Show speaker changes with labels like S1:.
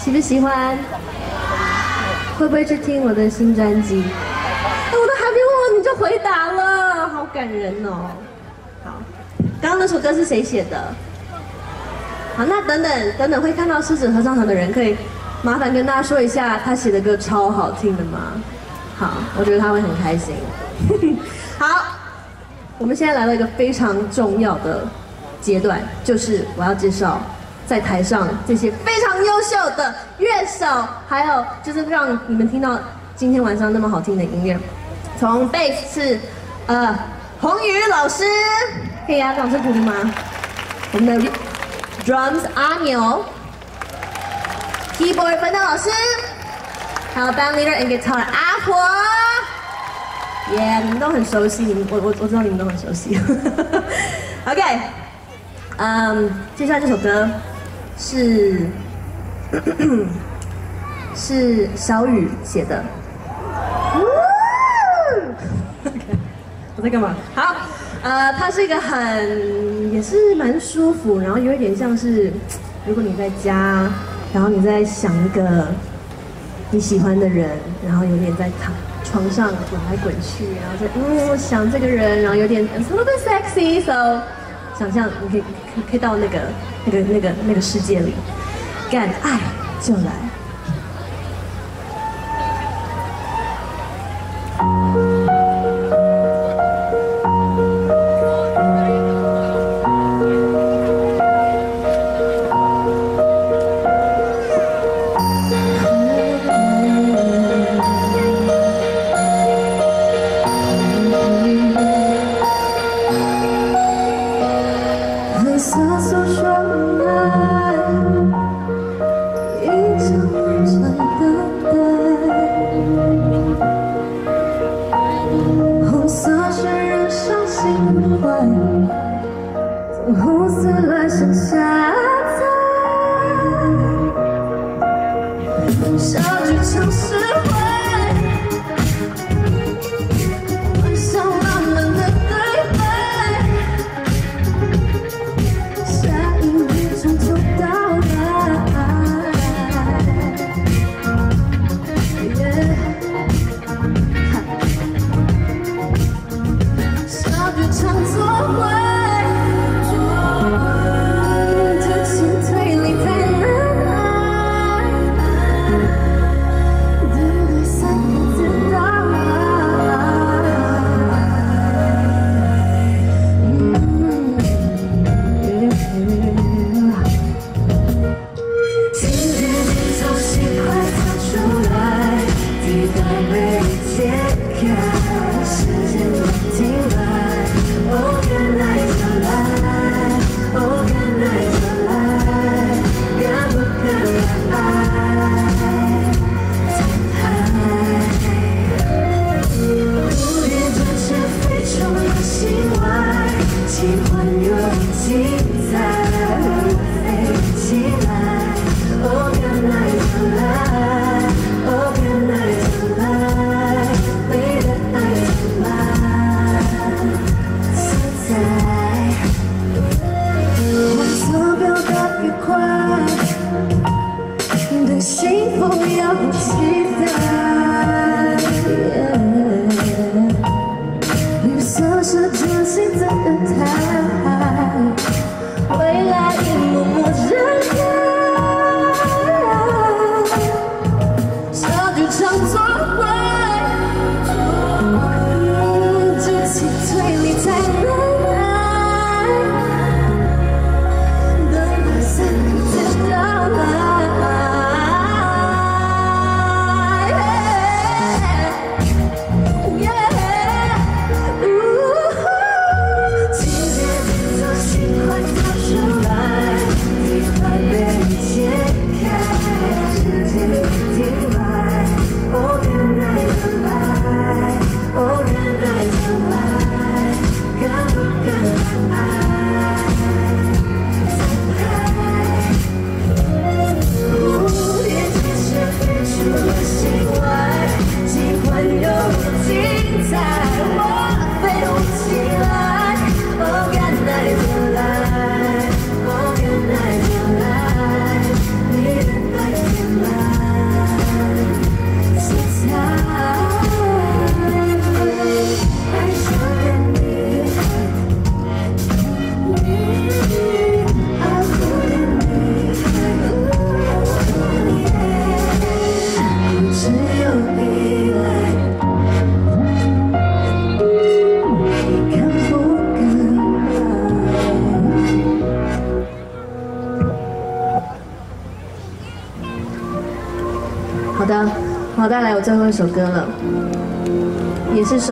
S1: 喜不喜欢？会不会去听我的新专辑？我都还没问我你就回答了，好感人哦。好，刚刚那首歌是谁写的？好，那等等会看到狮子合唱团的人，可以麻烦跟大家说一下，他写的歌超好听的吗？好，我觉得他会很开心。好，我们现在来到一个非常重要的阶段，就是我要介绍在台上这些非常优秀的乐手，还有就是让你们听到今天晚上那么好听的音乐。从 bass 是洪宇老师，可以给他掌声鼓励吗？我们的 drums 阿牛 ，keyboard 芬芬老师，还有 band leader and guitar 阿火。耶，你们都很熟悉，我知道你们都很熟悉。OK， 接下来这首歌是小雨写的。我在干嘛？好，它是一个也是蛮舒服，然后有一点像是，如果你在家，然后你在想一个你喜欢的人，然后有点在床上滚来滚去，然后在想这个人，然后有点 a little bit sexy，so 想象你可以到那个世界里，敢爱就来。红色来向下载，小剧场释怀，幻想浪漫的对白，下一秒钟就到来。小剧场作坏。 好的，我带来我最后一首歌了，也是。